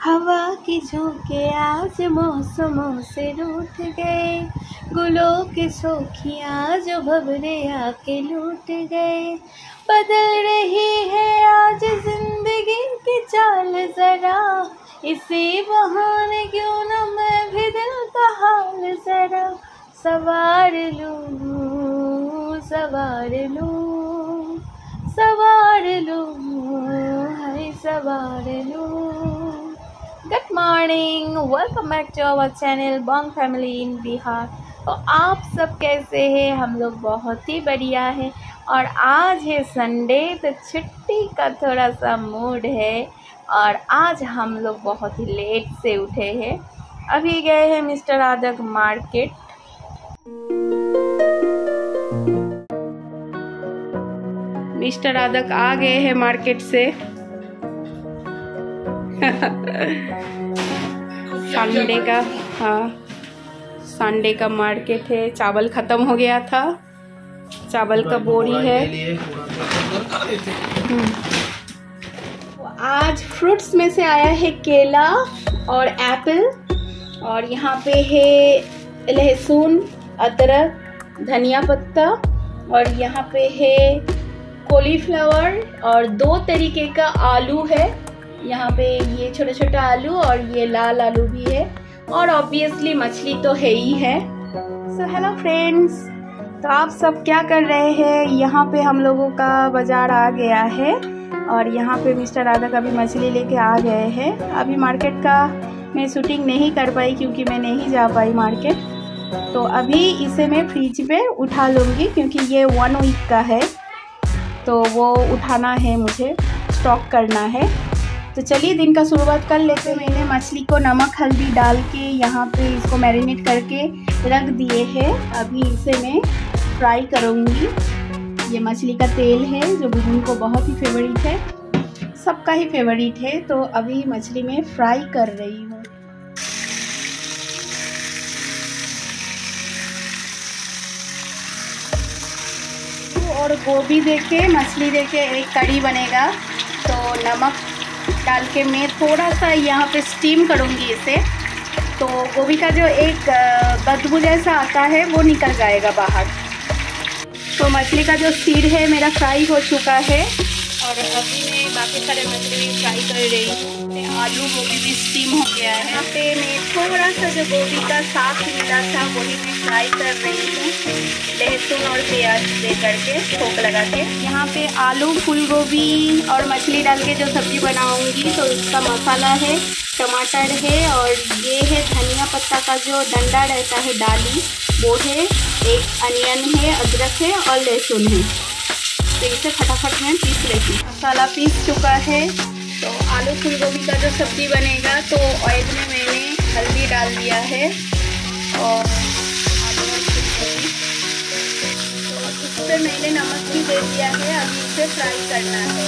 हवा की झोंके आज मौसमों से रूठ गए, गुलों की शोखियाँ जो भंवरे आके लूट गए। बदल रही है आज जिंदगी की चाल जरा, इसी बहाने क्यों न मैं भी दिल का हाल जरा सवार लूं, सवार लूं, सवार लूं, हाय सवार लूं। Good morning, welcome back to our channel Bong Family in Bihar. तो आप सब कैसे हैं? हम लोग बहुत ही बढ़िया है। और आज है संडे, तो छुट्टी का थोड़ा सा मूड है। और आज हम लोग बहुत ही लेट से उठे हैं। अभी गए हैं mister Adak market. Mister Adak आ गए हैं मार्केट से। संडे का, हाँ संडे का मार्केट है। चावल ख़त्म हो गया था, चावल का बोरी है। आज फ्रूट्स में से आया है केला और एप्पल, और यहाँ पे है लहसुन, अदरक, धनिया पत्ता, और यहाँ पे है कॉलीफ्लावर और 2 तरीके का आलू है। यहाँ पे ये छोटा छोटा आलू और ये लाल आलू भी है, और ऑब्वियसली मछली तो है ही है। सो हेलो फ्रेंड्स, तो आप सब क्या कर रहे हैं? यहाँ पे हम लोगों का बाज़ार आ गया है, और यहाँ पे मिस्टर आदक अभी मछली लेके आ गए हैं। अभी मार्केट का मैं शूटिंग नहीं कर पाई क्योंकि मैं नहीं जा पाई मार्केट। तो अभी इसे मैं फ्रिज पे उठा लूँगी क्योंकि ये 1 वीक का है, तो वो उठाना है, मुझे स्टॉक करना है। तो चलिए दिन का शुरुआत कर लेते हैं। मैंने मछली को नमक हल्दी डाल के यहाँ पे इसको मैरिनेट करके रख दिए हैं। अभी इसे मैं फ्राई करूँगी। ये मछली का तेल है जो बुजुन को बहुत ही फेवरेट है, सबका ही फेवरेट है। तो अभी मछली में फ्राई कर रही हूँ। और गोभी देके, मछली देके एक कढ़ी बनेगा। तो नमक डाल के मैं थोड़ा सा यहाँ पे स्टीम करूँगी इसे, तो गोभी का जो एक बदबू जैसा आता है वो निकल जाएगा बाहर। तो मछली का जो सिर है मेरा फ्राई हो चुका है, और अभी मैं बाकी सारे मछली भी फ्राई कर रही हूँ। आलू गोभी भी स्टीम हो गया है। यहाँ पे मैं थोड़ा सा जो गोभी का साग मिला था वही मैं फ्राई कर रही हूँ, लहसुन और प्याज दे करके ठोक लगा के। यहाँ पे आलू, फूल गोभी और मछली डाल के जो सब्ज़ी बनाऊँगी, तो उसका मसाला है, टमाटर है, और ये है धनिया पत्ता का जो डंडा रहता है, डाली, वो है, एक अनियन है, अदरक है और लहसुन है। तो इसे फटाफट में पीस रही हूँ। मसाला पीस चुका है। तो आलू फूल गोभी का जो सब्ज़ी बनेगा, तो ऑयल में मैंने हल्दी डाल दिया है और आलू और फूल गोभी, तो इस पर मैंने नमक भी दे दिया है। अभी इसे फ्राई करना है।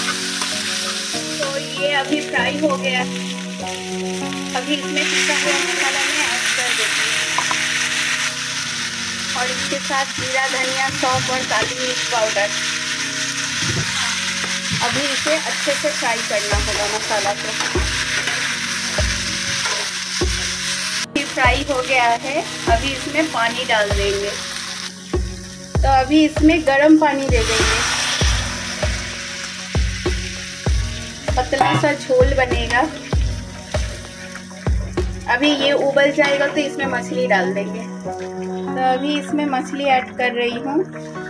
तो ये अभी फ्राई हो गया है। अभी इसमें पिसा हुआ मसाला मैं ऐड कर देती हूँ, और इसके साथ जीरा, धनिया, सौंफ और काली मिर्च पाउडर। अभी इसे अच्छे से फ्राई करना होगा मसाला को। फ्राई हो गया है। अभी इसमें पानी डाल देंगे। तो अभी इसमें गर्म पानी दे देंगे, पतला सा झोल बनेगा। अभी ये उबल जाएगा तो इसमें मछली डाल देंगे। तो अभी इसमें मछली ऐड कर रही हूँ।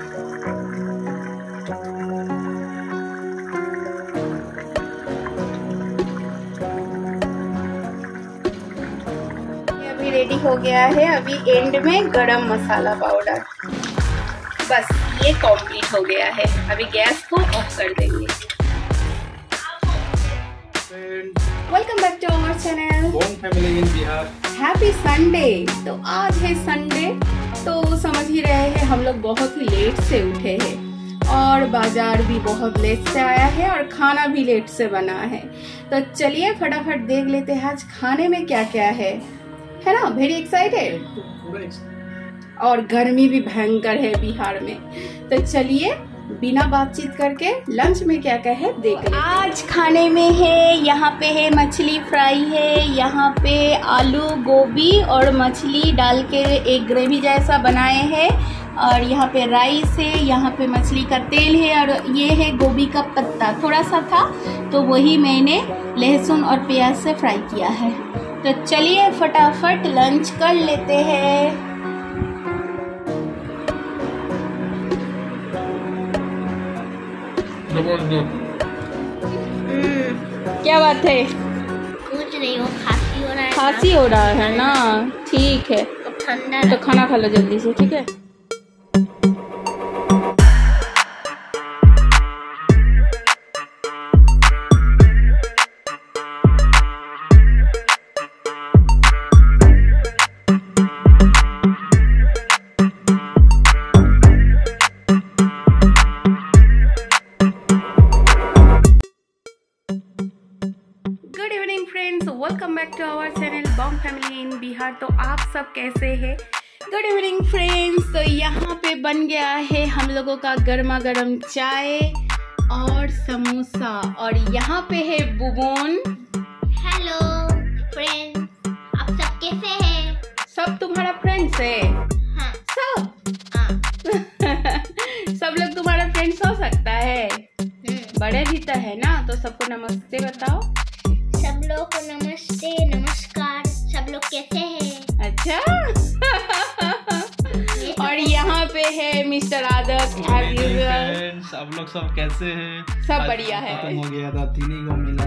ये अभी रेडी हो गया है। अभी एंड में गरम मसाला पाउडर, बस ये कंप्लीट हो गया है। अभी गैस को ऑफ कर देंगे। Welcome back to our channel Bong Family in Bihar. Happy Sunday. तो आज है संडे, तो समझ ही रहे हैं हम लोग बहुत ही लेट से उठे हैं, और बाजार भी बहुत लेट से आया है, और खाना भी लेट से बना है। तो चलिए फटाफट देख लेते हैं आज खाने में क्या क्या है ना? Very excited. और गर्मी भी भयंकर है बिहार में। तो चलिए बिना बातचीत करके लंच में क्या क्या है देख लेते हैं। आज खाने में है, यहाँ पे है मछली फ्राई है, यहाँ पे आलू गोभी और मछली डाल के एक ग्रेवी जैसा बनाए हैं, और यहाँ पे राइस है, यहाँ पे मछली का तेल है, और ये है गोभी का पत्ता थोड़ा सा था तो वही मैंने लहसुन और प्याज से फ्राई किया है। तो चलिए फटाफट लंच कर लेते हैं। क्या बात है? कुछ नहीं, वो खांसी हो रहा है। खांसी हो रहा है ना, ठीक है ठंडा तो खाना खा लो जल्दी से, ठीक है। Welcome back to our channel Bong Family in Bihar. तो आप सब कैसे हैं? Good evening friends. तो यहाँ पे बन गया है हम लोगों का गर्मा गर्म चाय और समोसा, और यहाँ पे है बुबोन। हेलो फ्रेंड्स, आप सब कैसे हैं? सब तुम्हारा फ्रेंड्स है? हाँ। सब? हाँ। सब लोग तुम्हारा फ्रेंड्स हो सकता है? बड़े भी तो है ना, तो सबको नमस्ते बताओ। सब लोग को नमस्ते, नमस्कार। सब लोग कैसे हैं? अच्छा। और यहाँ पे है मिस्टर आदत एज यूजुअल। सब लोग सब कैसे हैं? सब बढ़िया है। खत्म हो गया था, 3 ही को मिला।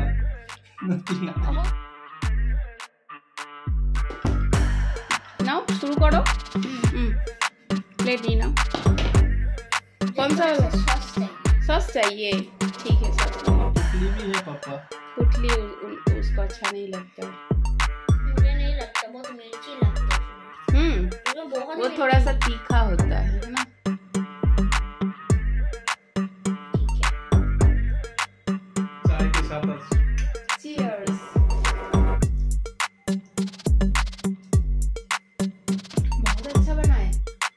नाउ शुरू करो। प्लेट दी ना। कौन सा सॉस चाहिए? ठीक है सॉस। पुटली भी है पापा। पुटली उसको अच्छा नहीं लगता। मुझे नहीं लगता, बहुत मिर्ची लगता है। वो थोड़ा सा तीखा होता है ना। ठीक है। चाय के साथ चीयर्स। बहुत अच्छा बना है।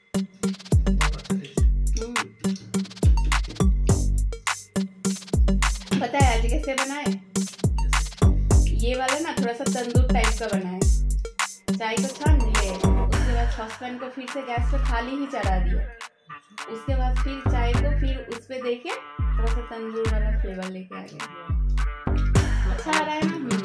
पता है आज कैसे बना है? ये वाला ना थोड़ा सा तंदूर टाइप का बना है। चाय को छान दिए, उसके बाद सॉसपैन को फिर से गैस पे खाली ही चढ़ा दिया, उसके बाद फिर चाय को फिर उस पे देके थोड़ा सा तंदूर वाला फ्लेवर लेके आ गया। अच्छा आ रहा है ना।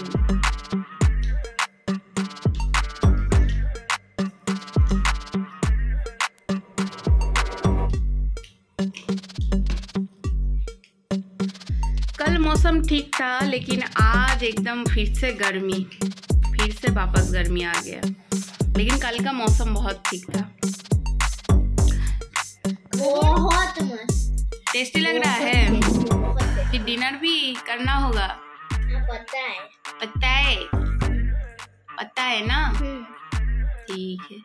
कल मौसम ठीक था, लेकिन आज एकदम फिर से गर्मी, फिर से वापस गर्मी आ गया। लेकिन कल का मौसम बहुत ठीक था। बहुत मस्त, टेस्टी लग रहा है। फिर डिनर भी करना होगा। पता है। पता है, पता है ना। ठीक है।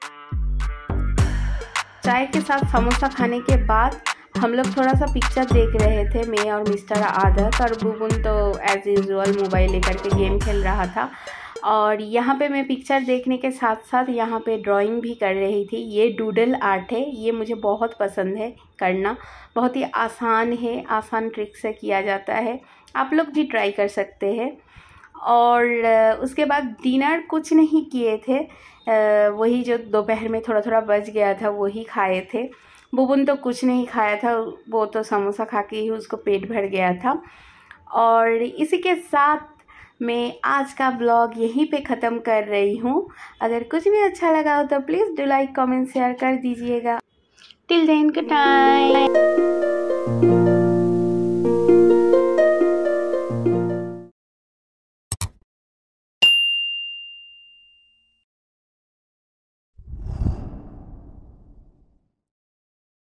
चाय के साथ समोसा खाने के बाद हम लोग थोड़ा सा पिक्चर देख रहे थे, मैं और मिस्टर आदत, और बुबुन तो एज यूजुअल मोबाइल लेकर के गेम खेल रहा था। और यहाँ पे मैं पिक्चर देखने के साथ साथ यहाँ पे ड्राइंग भी कर रही थी। ये डूडल आर्ट है, ये मुझे बहुत पसंद है करना। बहुत ही आसान है, आसान ट्रिक से किया जाता है, आप लोग भी ट्राई कर सकते हैं। और उसके बाद डिनर कुछ नहीं किए थे, वही जो दोपहर में थोड़ा थोड़ा बच गया था वही खाए थे। बुबुन तो कुछ नहीं खाया था, वो तो समोसा खा के ही उसको पेट भर गया था। और इसी के साथ मैं आज का ब्लॉग यहीं पे ख़त्म कर रही हूँ। अगर कुछ भी अच्छा लगा हो तो please do like, comment, share कर दीजिएगा। Till then, good night.